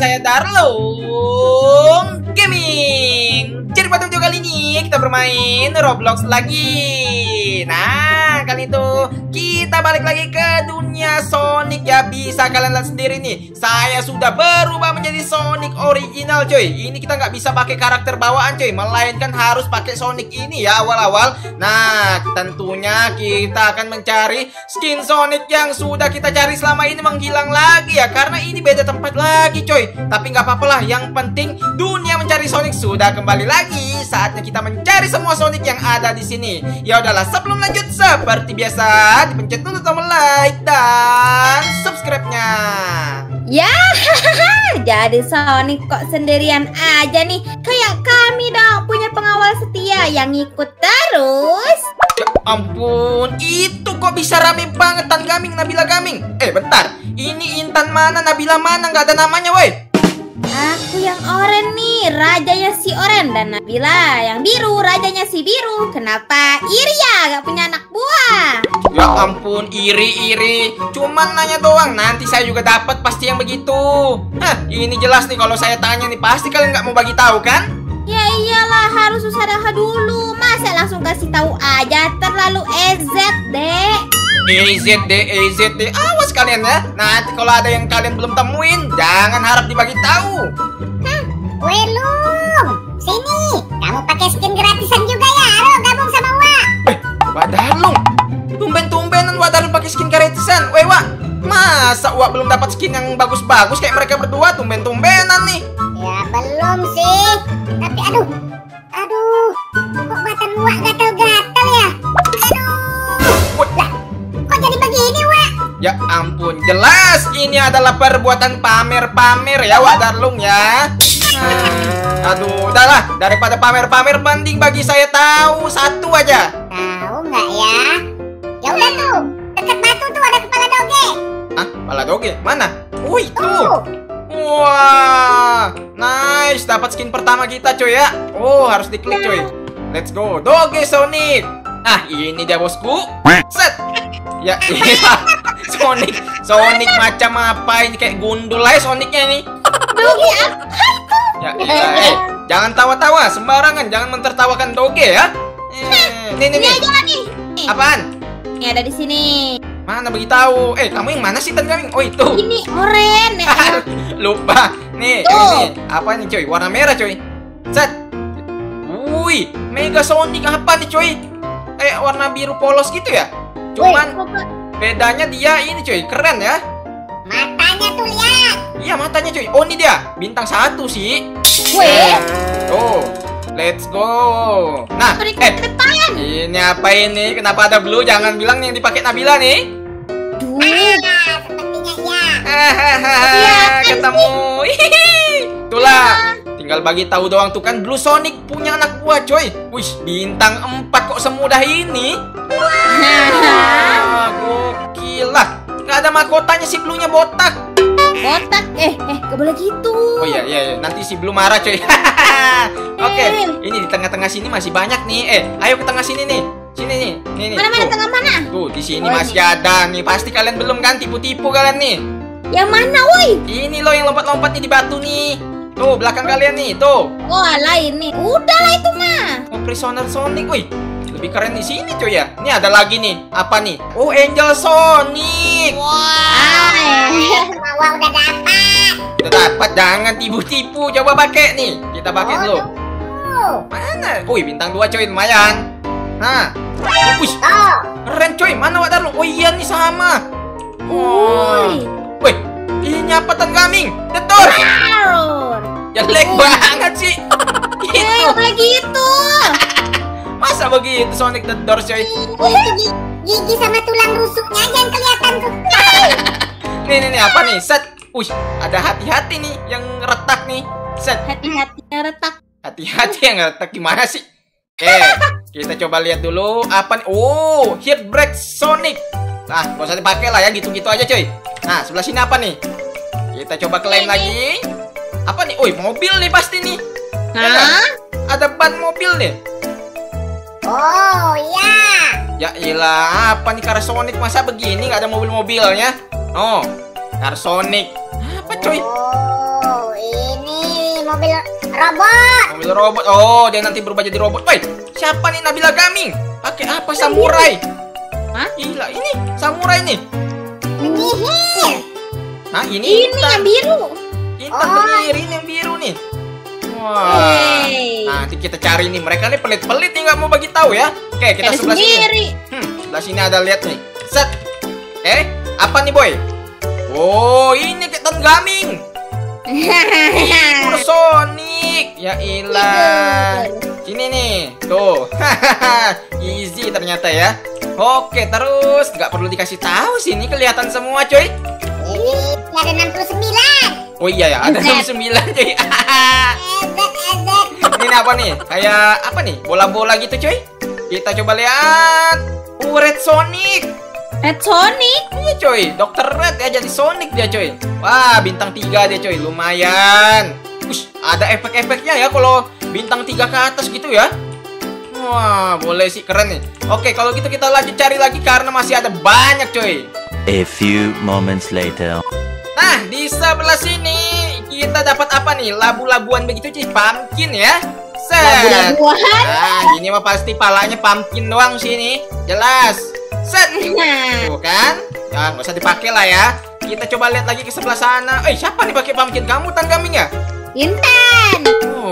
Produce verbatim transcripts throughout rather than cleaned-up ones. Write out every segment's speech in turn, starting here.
saya Darlung Gaming. Jadi pada video kali ini kita bermain Roblox lagi. Nah, kali itu kita balik lagi ke dunia Sonic ya. Bisa kalian lihat sendiri nih, saya sudah berubah menjadi Sonic original coy. Ini kita nggak bisa pakai karakter bawaan coy, melainkan harus pakai Sonic ini ya awal-awal. Nah, tentunya kita akan mencari skin Sonic yang sudah kita cari selama ini menghilang lagi ya, karena ini beda tempat lagi coy. Tapi nggak apa-apa lah, yang penting dunia mencari Sonic sudah kembali lagi. Saatnya kita mencari semua Sonic yang ada di sini. Ya udahlah, sebelum lanjut seperti biasa dipencet dulu tombol like dan subscribe-nya. Ya, jadi Sonic kok sendirian aja nih. Kayak kami dong, punya pengawal setia yang ikut terus. Ya ampun, itu kok bisa rame banget Tan Gaming, Nabila Gaming. Eh bentar, ini Intan mana, Nabila mana, nggak ada namanya woi. Aku yang oren nih, rajanya si oren. Dan Nabila yang biru, rajanya si biru. Kenapa iri ya, gak punya anak buah? Ya ampun, iri-iri. Cuman nanya doang, nanti saya juga dapat pasti yang begitu. Hah, ini jelas nih kalau saya tanya nih, pasti kalian nggak mau bagi tahu kan? Ya iyalah, harus usaha dulu. Masa langsung kasih tahu aja, terlalu E Z deh. E Z D, E Z D, awas kalian ya. Nanti kalau ada yang kalian belum temuin, jangan harap dibagi tahu. Hah, Welung, sini. Kamu pakai skin gratisan juga ya? Ayo gabung sama Wak. Eh, Wak Darlung, tumben-tumbenan Wak Darlung pakai skin gratisan. Weh Wak, masa Wak belum dapat skin yang bagus-bagus kayak mereka berdua? Tumben-tumbenan nih. Ya belum sih. Tapi aduh, aduh, kok badan Wak gatal-gatal ya? Aduh, lah, kok jadi begini Wak? Ya ampun, jelas ini adalah perbuatan pamer-pamer ya Wak Darlung ya. Nah, aduh, udahlah, daripada pamer-pamer mending bagi saya tahu satu aja. Tahu nggak ya? Ya udah tuh, dekat batu tuh ada kepala doge. Hah? Kepala doge? Mana? Wih, tuh. Tuh. Wah, nice, dapat skin pertama kita coy ya. Oh, harus diklik coy. Let's go, Doge Sonic. Nah, ini dia bosku. Set. Ya, iya. Sonic, Sonic macam apa ini, kayak gundul aja Sonicnya nih. Doge apa itu? Ya, iya, eh, jangan tawa-tawa sembarangan, jangan mentertawakan Doge ya. Eh, nih, nih, Ini nih. aja lah nih. Apaan? Ini ada di sini. Mana beritahu? Eh, kamu yang mana sih Tan Gaming? Oh, itu. Ini oren. Ya. Lupa. Nih, Tuh. ini apa nih coy? Warna merah coy. Set. Wih, Mega Sonic apa nih coy? Eh, warna biru polos gitu ya? Cuman bedanya dia ini coy, keren ya. Matanya tuh lihat. Iya, matanya coy. Oh, ini dia. Bintang satu sih. Weh. Tuh. Let's go. Nah, Sonic eh, depan. ini apa ini? Kenapa ada blue? Jangan bilang yang dipakai Nabila nih. Duh. Ah, sepertinya ya. Hahaha, ketemu. Hihihi. Itulah. Tinggal bagi tahu doang tuh kan, Blue Sonic punya anak buah coy. Wih, bintang empat kok semudah ini. Wah, gokil lah. Nggak ada mahkotanya si Blue-nya botak. Botak. Eh, eh, gak boleh gitu. Oh iya, iya, iya. Nanti si Blue marah coy. Oke, ini di tengah-tengah sini masih banyak nih. Eh, ayo ke tengah sini nih. Sini nih, nih, nih. Mana mana Tuh. tengah mana? Tuh, di sini Oh, masih ada nih. Pasti kalian belum kan tipu-tipu kalian nih. Yang mana, woi? Ini loh yang lompat-lompat nih di batu nih. Tuh, belakang kalian nih, tuh. Oh, lain nih. Udah lah itu mah. Oh, Prisoner Sonic, wih. Lebih keren di sini coy ya. Ini ada lagi nih. Apa nih? Oh, Angel Sonic. Ah, Semua Wak udah dapat. Udah dapat, jangan tipu-tipu. Coba pakai nih. Kita pakai Oh, dulu. tuh. Mana? Wih, bintang dua coy, lumayan. Nah. Wih, Tuh. keren coy. Mana Wak Darlung? Oh iya nih sama. Woi. Wih, ini apa Tan Gaming? Detor. Aror. Jelek banget sih. Eh, Gitu. gak boleh gitu. Masa begitu Sonic the Doors coy? Itu gigi, gigi sama tulang rusuknya aja yang kelihatan tuh. Nih nih nih apa nih? Set. Wih, ada hati-hati nih yang retak nih. Set. Hati-hatinya retak. Hati-hati yang retak gimana sih? Oke, kita coba lihat dulu apa nih. Oh, Heat Break Sonic. Nah, gak usah dipakai lah ya, gitu-gitu aja coy. Nah, sebelah sini apa nih? Kita coba klaim lagi. Apa nih? Wih, mobil nih pasti nih. Ya kan? Hah? Ada ban mobil nih. Oh iya. Ya ilah, apa nih Car Sonic, masa begini nggak ada mobil-mobilnya? Oh, Car Sonic. Apa coy? Oh mobil robot. Mobil robot. Oh, dia nanti berubah jadi robot. Woi, siapa nih Nabila Gaming? Pakai apa samurai? Hah? Gila, ini samurai nih. Penyihir. Hah, ini Ini yang biru. Intan Oh. penyihir, ini yang biru nih. Wah. Hey. Nanti kita cari nih. Mereka nih pelit-pelit nih, nggak mau bagi tahu ya. Oke, kita Ada sebelah sini. sendiri. Hmm, sebelah sini ada lihat nih. Set. Eh, apa nih boy? Oh, ini Titan Gaming. Figur Sonic. Ya ilah. Sini nih. Tuh. Easy ternyata ya. Oke, terus nggak perlu dikasih tahu sini kelihatan semua, coy. Ini ada enam puluh sembilan. Oh iya ya, ada enam puluh sembilan, coy. Ezek, ezek. Ini apa nih? Kayak apa nih? Bola-bola gitu, coy. Kita coba lihat. Uh, Red Sonic. Red Sonic. Iya, coy. dokter Red ya jadi Sonic dia, coy. Wah, bintang tiga dia, coy. Lumayan. Ush, ada efek-efeknya ya kalau bintang tiga ke atas gitu ya. Wah, boleh sih, keren nih. Oke, kalau gitu kita lanjut cari lagi karena masih ada banyak, coy. A few moments later. Nah, di sebelah sini kita dapat apa nih? Labu-labuan begitu, cuy. Pumpkin ya. Set. Labu-labuan. Nah, ini mah pasti palanya pumpkin doang sini. Jelas. Set. Nah, Tuh kan? Ya, nggak usah dipakai lah ya. Kita coba lihat lagi ke sebelah sana. Eh, siapa nih pakai pumpkin? Kamu, Tan Gaming ya? Intan.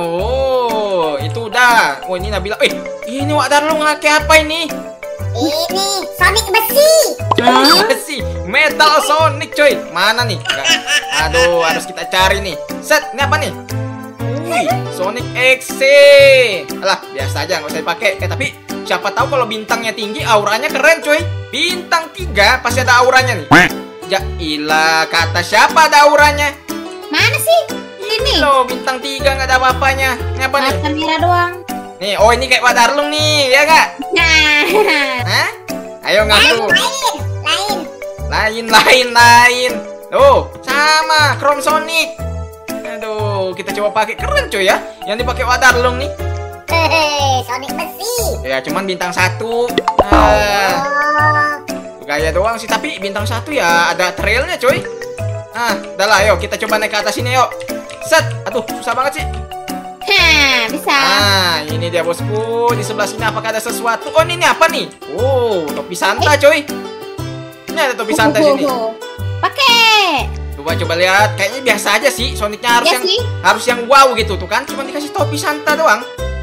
Oh, itu udah. Oh, ini Nabila. Eh, ini Wak Darlo pakai apa ini? Ini Sonic besi. Besi, Metal Sonic, coy. Mana nih? Nggak. Aduh, harus kita cari nih. Set, ini apa nih? Wih, Sonic X C. Alah, biasa aja, nggak usah dipakai. Eh, tapi siapa tahu kalau bintangnya tinggi, auranya keren, coy. Bintang tiga pasti ada auranya nih. Ya ilah, kata siapa ada auranya? Mana sih? Ini. Loh, bintang tiga nggak ada apa-apanya. Ini apa nih? Mata merah doang. Nih, oh ini kayak Pak Darlung nih, ya nggak? Nah. Hah? Ayo ngaku. Lain, lain. Lain, lain, lain. Tuh, sama Chrome Sonic. Aduh, kita coba pakai, keren coy ya. Yang dipakai Wak Darlung nih. Hehehe, Sonic besi. Ya, cuman bintang satu. Ah, Oh, gaya doang sih, tapi bintang satu ya ada trailnya coy. Ah, udah lah, ayo kita coba naik ke atas sini yuk. Set, aduh susah banget sih. Hah, bisa. Ah, ini dia bosku. Di sebelah sini apakah ada sesuatu? Oh, ini, ini apa nih? Oh, topi Santa coy. Ini ada topi Santa sini. Pakai. Coba coba lihat, kayaknya biasa aja sih. Sonicnya harus Iya yang sih. harus yang wow gitu tuh kan. Cuma dikasih topi Santa doang.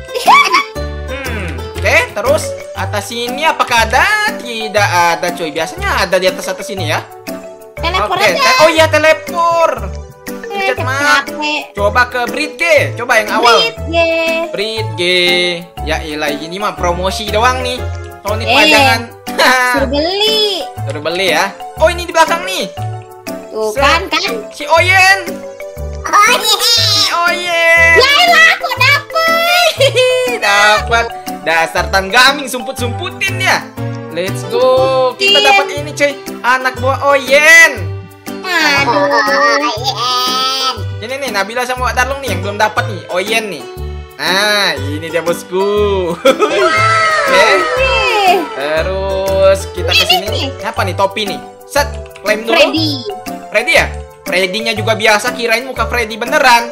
Hmm, oke, terus atas sini apakah ada? Tidak ada coy. Biasanya ada di atas atas sini ya. Telepon Oke, aja. te- oh iya telepor. Eh, Pencet map. capek. Coba ke Breed G. Coba yang awal. Breed, ye. Breed G. Ya ilah, ini mah promosi doang nih. Sonic Eh. pajangan. Suruh beli. Suruh beli ya. Oh, ini di belakang nih. Tuh Set. kan, kan. Si Oyen. oh iya. Si Oyen. Yaelah, aku dapet. Dapat. Dasar Tan Gaming sumput-sumputin ya. Let's go. Kita Sumputin. dapat ini cuy. Anak buah Oyen. Aduh. Oh, iya. Ini nih Nabila sama Wak Darlung nih yang belum dapat nih. Oyen nih. Nah, ini dia bosku. Oke. Eh, Terus kita ke sini Ini. nih. Apa nih topi nih? Set, klaim dulu. Freddy. Freddy ya? Freddy-nya juga biasa, kirain muka Freddy beneran.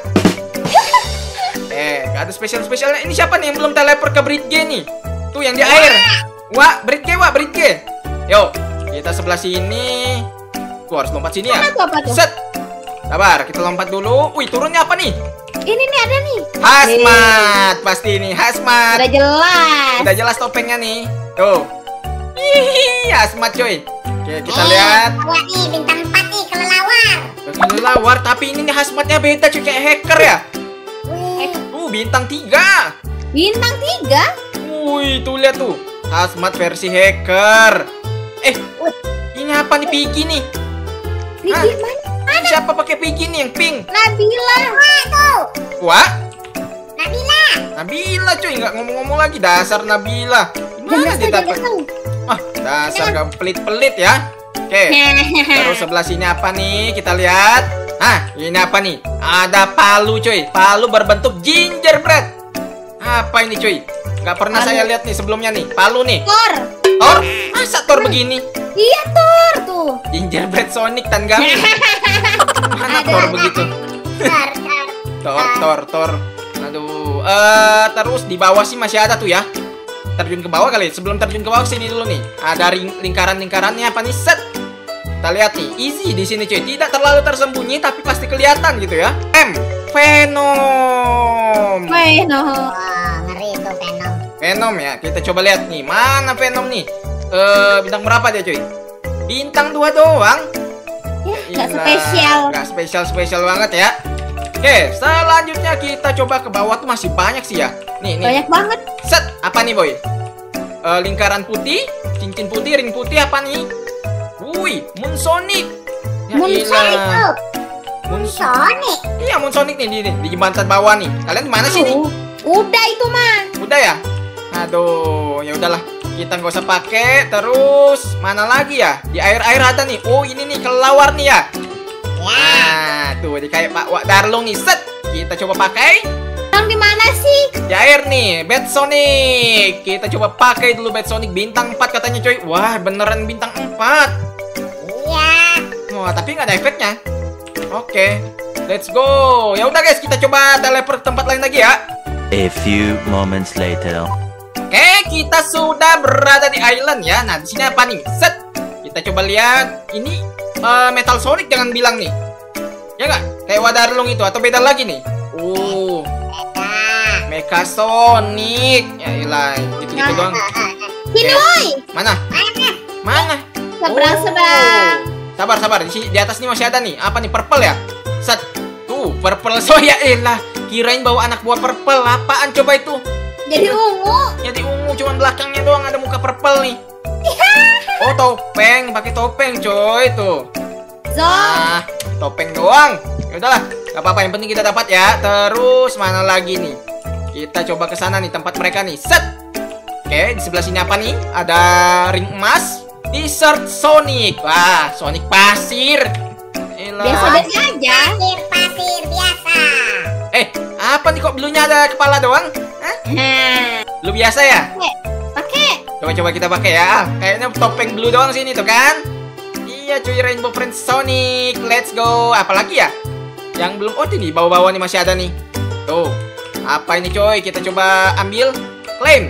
Eh, gak ada spesial-spesialnya. Ini siapa nih yang belum teleport ke Breed G nih? Tuh yang di air. Wah, Breed G, wah, Breed G. Yuk, kita sebelah sini. Gua harus lompat sini ya. Mana tuh, apa tuh? Set. Sabar, kita lompat dulu. Wih, turunnya apa nih? Ini nih ada nih. Hazmat, pasti ini hazmat. Udah jelas. Udah jelas topengnya nih. Tuh. Hihihi, hazmat coy. Oke, kita Eh, lihat. Wah nih, bintang empat nih, kelelawar. Kelelawar, tapi ini nih hazmatnya beda cuy, kayak hacker ya. Wih, Uh, bintang tiga. Bintang tiga. Wih, tuh lihat tuh. Hazmat versi hacker. Eh, ini apa nih Piggy nih? Rigi Hah? mana? Ini siapa pakai Piggy nih yang pink? Nabila. wah tuh, Wah, Nabila. Nabila cuy, nggak ngomong-ngomong lagi. Dasar Nabila. Gimana Jangan dia tahu, dapat? jangan tahu. Ah, dasar gak pelit-pelit ya. Oke. Terus sebelah sini apa nih? Kita lihat. Nah, ini apa nih? Ada palu cuy. Palu berbentuk gingerbread. Apa ini cuy? Gak pernah Palu. saya lihat nih sebelumnya nih. Palu nih. Thor. Thor? Masa Thor begini? Iya Thor tuh. Gingerbread Sonic Tan Gaming. Mana Ada, Thor ada. begitu? Tar, tar. Tor, tor, tor. Aduh, eh terus di bawah sih masih ada tuh ya. Terjun ke bawah kali. Sebelum terjun ke bawah sini dulu nih. Ada lingkaran-lingkarannya apa nih? Set. Kita lihat nih, easy di sini cuy. Tidak terlalu tersembunyi tapi pasti kelihatan gitu ya. M, Venom. Venom. Wah, ngeri itu Venom. Venom ya. Kita coba lihat nih, mana Venom nih? Eh, bintang berapa dia cuy? Bintang dua doang. Ya, gak Gila, spesial. Gak spesial-spesial banget ya. Oke, selanjutnya kita coba ke bawah tuh masih banyak sih ya. Nih, nih. Banyak banget. Set, apa nih boy? Eh, lingkaran putih, cincin putih, ring putih apa nih? Wih, Moon Sonic. Ya Moon ilah. Moon Sonic. Iya, Moon Sonic nih di, di, di jembatan bawah nih. Kalian di mana sih nih? Oh, udah itu mah. Udah ya? Aduh, ya udahlah. Kita nggak usah pakai. Terus mana lagi ya? Di air-air ada nih. Oh, ini nih kelelawar nih ya. Nah, tuh di kayak Pak Wak Darlong nih. Set, kita coba pakai. Yang di mana sih? Di air nih, Bad Sonic. Kita coba pakai dulu Bad Sonic bintang empat katanya coy. Wah, beneran bintang empat. Iya. Wah, tapi nggak ada efeknya. Oke, let's go. Ya udah guys, kita coba teleport ke tempat lain lagi ya. A few moments later. Oke, kita sudah berada di island ya. Nah, di sini apa nih? Set. Kita coba lihat. Ini uh, Metal Sonic jangan bilang nih. Ya nggak? Kayak Wadarlong itu atau beda lagi nih? Oh, Nah. Mecha Sonic. Ya ilah, gitu-gitu doang. Sini Oke. woi. Mana? Mana? Seberang Oh. seberang. Sabar, sabar. Di sini, di atas nih masih ada nih. Apa nih? Purple ya? Set. Tuh, purple. So ya elah. Kirain bawa anak buah purple. Apaan coba itu? Jadi ungu. Jadi ungu, cuman belakangnya doang ada muka purple nih. Oh, topeng, pakai topeng coy tuh. Zo. Ah, topeng doang. Ya udahlah, nggak apa-apa, yang penting kita dapat ya. Terus mana lagi nih? Kita coba ke sana nih tempat mereka nih. Set. Oke, di sebelah sini apa nih? Ada ring emas. Desert Sonic. Wah, Sonic pasir. Elah. Biasa-biasa aja. Pasir, pasir biasa. Eh, apa nih kok bluenya ada kepala doang? Hah? Nah, Lu biasa ya? pakai. Coba-coba kita pakai ya. Kayaknya topeng blue doang sini tuh kan? Iya cuy, Rainbow Friends Sonic. Let's go. Apalagi ya? Yang belum. Oh ini bawah-bawah nih masih ada nih. Tuh. Apa ini coy? Kita coba ambil. Claim.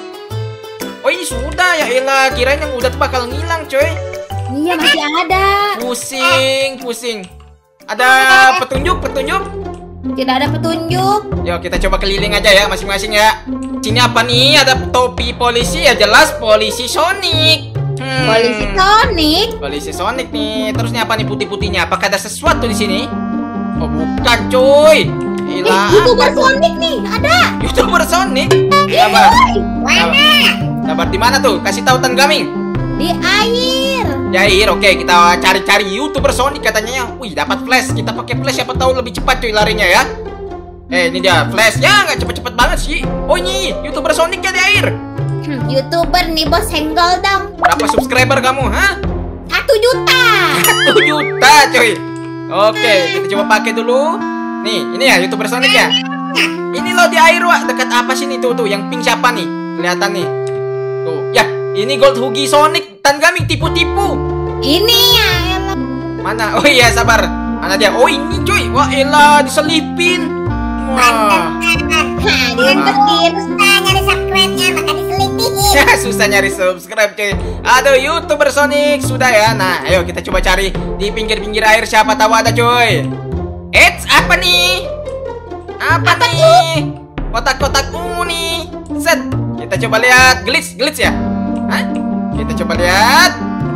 Oh ini sudah ya elah. Kirain yang udah tuh bakal ngilang coy. Iya masih ada. Pusing, pusing. Ada petunjuk, petunjuk. Tidak ada petunjuk. Yuk kita coba keliling aja ya masing-masing ya. Sini apa nih? Ada topi polisi ya, jelas polisi Sonic. Hmm. Polisi Sonic. Polisi Sonic nih. Terus nih apa nih putih-putihnya? Apakah ada sesuatu di sini? Oh bukan cuy. Eh, Gila. YouTuber Sonic nih, ada. YouTuber Sonic. Iya, Sabar. woi. Sabar. Sabar di mana tuh? Kasih tahu Tenggaming. Di air. Jair, oke kita cari-cari YouTuber Sonic katanya. Wih dapat flash. Kita pakai flash siapa tahu lebih cepat cuy larinya ya. Eh ini dia flash ya, nggak cepet-cepet banget sih. Oh ini YouTuber Sonic ya di air. Hmm, YouTuber nih bos, senggol dong. Berapa subscriber kamu? Hah? Satu juta. Satu juta cuy. Oke kita coba pakai dulu. Nih ini ya YouTuber Sonic ya. Ini loh di air wak. Dekat apa sih nih tuh tuh yang pink siapa nih? Kelihatan nih. Tuh ya ini Gold Hugi Sonic. Tenggaming tipu-tipu. Ini ya. elah. Mana? Oh iya sabar. Mana dia? Oh ini cuy. Wah elah diselipin. Wah. Hah, diumpetin. Susah nyari subscribe-nya, maka diselipin. Susah nyari subscribe cuy. Aduh YouTuber Sonic sudah ya. Nah ayo kita coba cari di pinggir-pinggir air siapa tahu ada cuy. Eits apa nih? Apa, Apa nih? Kotak-kotak ungu nih. Set. Kita coba lihat glitch glitch ya. Hah? Kita coba lihat.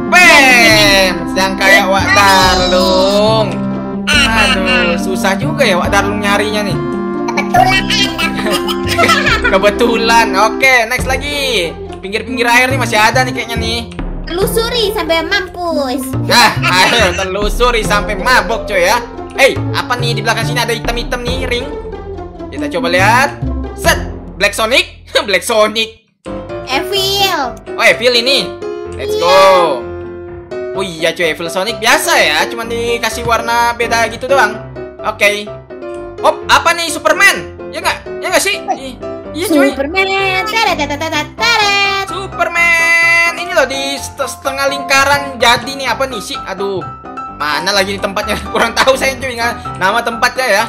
Bam. Yang kayak Wak Darlong. Aduh susah juga ya Wak Darlong nyarinya nih. Kebetulan Anda. Kebetulan. Oke, next lagi. Pinggir-pinggir air nih masih ada nih kayaknya nih. Telusuri sampai mampus. Nah, ayo telusuri sampai mabok coy ya. Eh, apa nih di belakang sini ada hitam-hitam nih ring. Kita coba lihat. Set, Black Sonic. Black Sonic. Evil. Oh, Evil ini. Let's go. Oh iya cuy, Evil Sonic biasa ya, cuman dikasih warna beda gitu doang. Oke. Hop, apa nih Superman? Ya nggak? Ya nggak sih? I- Iya cuy. Superman. Teret, teret, teret, teret. Superman. Ini loh di set- setengah lingkaran jadi nih apa nih sih? Aduh. Mana lagi di tempatnya? Kurang tahu saya cuy nggak nama tempatnya ya.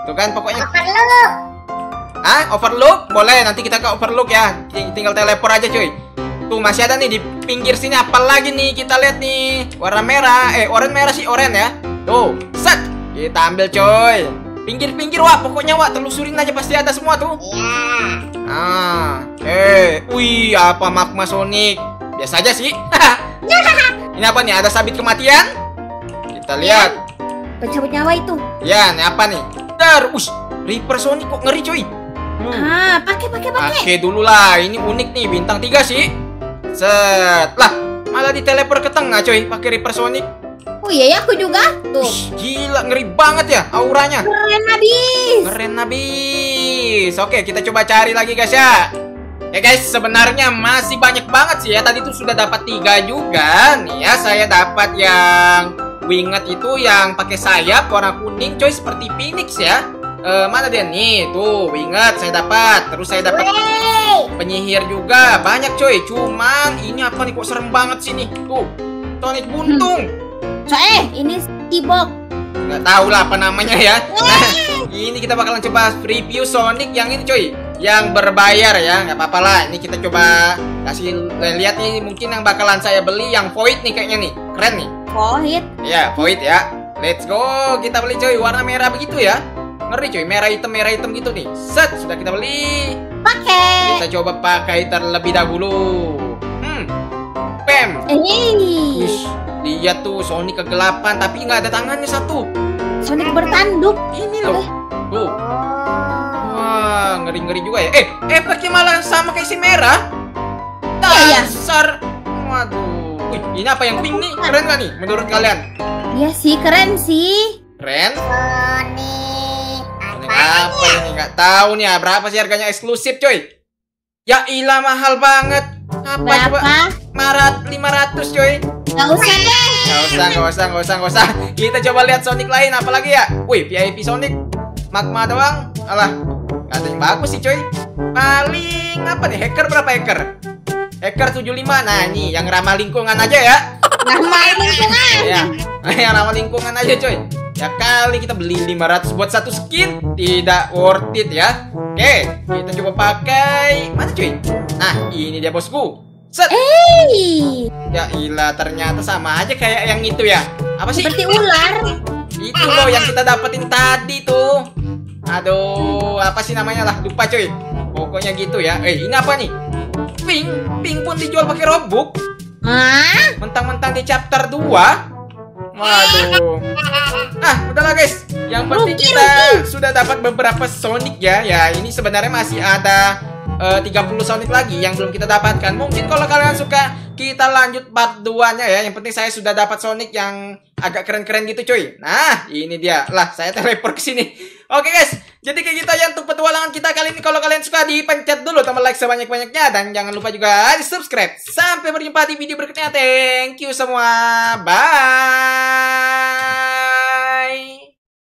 Tuh kan pokoknya. Overlook. Ah, overlook? Boleh, nanti kita ke overlook ya. Ting- Tinggal teleport aja cuy. Tuh masih ada nih di pinggir sini. Apa lagi nih? Kita lihat nih. Warna merah. Eh, oranye merah sih, oranye ya. Tuh, set. Kita ambil coy. Pinggir-pinggir wah, pokoknya wah telusurin aja pasti ada semua tuh. Iya. Ah, eh, wih, apa magma Sonic? Biasa aja sih. Ini apa nih? Ada sabit kematian? Kita lihat. Pencabut nyawa itu. Ya, ini apa nih? Ter, ush, Reaper Sonic kok ngeri cuy. Hmm. Ah, pakai pakai pakai. Oke dulu lah, ini unik nih, bintang tiga sih. Set, lah, malah diteleport ke tengah coy, pakai Reaper Sonic. Oh iya ya, aku juga. Tuh. Ush, gila, ngeri banget ya auranya. Keren habis. Keren habis. Oke, kita coba cari lagi guys ya. Ya guys, sebenarnya masih banyak banget sih ya. Tadi tuh sudah dapat tiga juga. Nih ya, saya dapat yang winget itu yang pakai sayap warna kuning coy, seperti Phoenix ya. Eh, mana dia nih? Tuh, winget saya dapat. Terus saya dapat Wey. penyihir juga. Banyak coy. Cuman ini apa nih kok serem banget sih nih. Tuh, Sonic buntung. So, eh, ini Skibok. Nggak tahu lah apa namanya ya. Nah, ini kita bakalan coba review Sonic yang ini coy, yang berbayar ya. Nggak apa-apa lah. Ini kita coba kasih lihat nih. Mungkin yang bakalan saya beli yang Void nih kayaknya nih. Keren nih. Void. Ya, Void ya. Let's go. Kita beli coy. Warna merah begitu ya. Ngeri coy. Merah hitam merah hitam gitu nih. Set, sudah kita beli. Pakai. Kita coba pakai terlebih dahulu. Hmm. Pem. Eh. Wish, lihat tuh Sonic kegelapan tapi nggak ada tangannya satu. Sonic bertanduk. Ini loh. Tuh. Oh. Wah, ngeri-ngeri juga ya. Eh, efeknya malah sama kayak si merah. Iya, iya. Dasar. Waduh. Wih, ini apa yang pink nih? Keren nggak nih menurut kalian? Iya sih, keren sih. Keren? Sonic. Ini Apa? apa ini? Nggak tahu nih ya. Berapa sih harganya eksklusif, coy? Ya ilah, mahal banget. Apa coba? Berapa? Marat lima ratus, coy. Gak usah deh. Nggak usah, nggak usah, nggak usah, nggak usah. Kita coba lihat Sonic lain apalagi ya. Wih, V I P Sonic. Magma doang. Alah, nggak ada yang bagus sih, coy. Paling apa nih? Hacker berapa hacker? Hacker tujuh puluh lima. Nah, ini yang ramah lingkungan aja ya. Nama lingkungan. Ya, yang ramah lingkungan aja, coy. Ya kali kita beli lima ratus buat satu skin, tidak worth it ya. Oke, kita coba pakai. Mana cuy? Nah, ini dia bosku. Set. Hey, Ya ilah, ternyata sama aja kayak yang itu ya. Apa sih? seperti ular. Itu loh yang kita dapetin tadi tuh. Aduh, apa sih namanya lah? Lupa cuy. Pokoknya gitu ya. Eh, ini apa nih? Pink, pink pun dijual pakai Robux. Hah? Mentang-mentang di chapter dua. Waduh. Ah, udahlah guys. Yang penting Rugi, kita rugi. sudah dapat beberapa Sonic ya. Ya, ini sebenarnya masih ada eh, tiga puluh Sonic lagi yang belum kita dapatkan. Mungkin kalau kalian suka, kita lanjut part dua-nya ya. Yang penting saya sudah dapat Sonic yang agak keren-keren gitu, cuy. Nah, ini dia. Lah, saya teleport ke sini. Oke, guys. Jadi kayak gitu aja untuk petualangan kita kali ini. Kalau kalian suka, dipencet dulu tombol like sebanyak-banyaknya dan jangan lupa juga di-subscribe. Sampai berjumpa di video berikutnya. Thank you semua. Bye.